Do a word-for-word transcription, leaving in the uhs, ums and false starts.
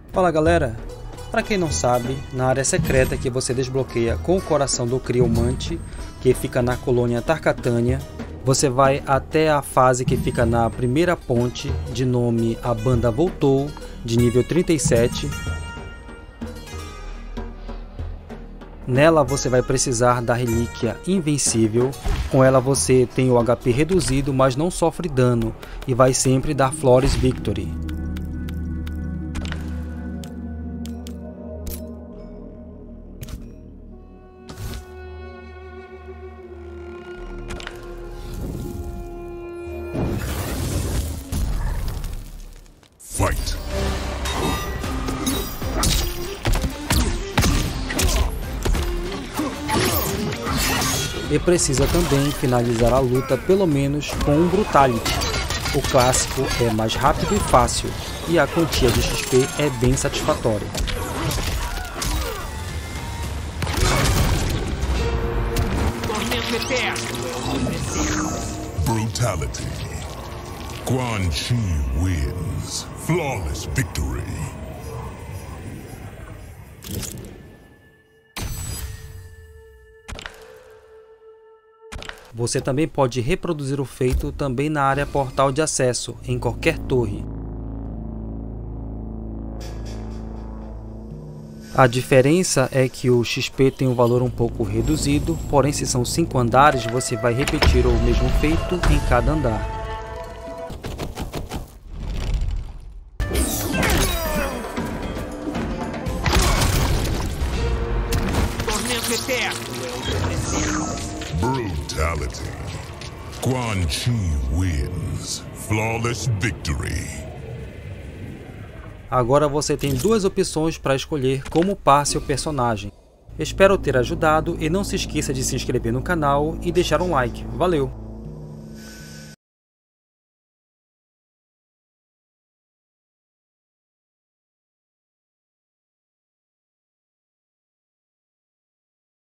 Fala galera, para quem não sabe, na área secreta que você desbloqueia com o coração do Criomante, que fica na colônia Tarkatânia, você vai até a fase que fica na primeira ponte, de nome A Banda Voltou, de nível trinta e sete. Nela você vai precisar da relíquia Invencível. Com ela você tem o H P reduzido, mas não sofre dano e vai sempre dar Flawless Victory. Fight. E precisa também finalizar a luta pelo menos com um Brutality. O clássico é mais rápido e fácil, e a quantia de X P é bem satisfatória. Brutality. Quan Chi wins. Flawless victory. Você também pode reproduzir o feito também na área portal de acesso, em qualquer torre. A diferença é que o X P tem um valor um pouco reduzido, porém se são cinco andares você vai repetir o mesmo feito em cada andar. Brutality. Quan Chi wins. Flawless victory. Agora você tem duas opções para escolher como upar seu personagem. Espero ter ajudado e não se esqueça de se inscrever no canal e deixar um like. Valeu!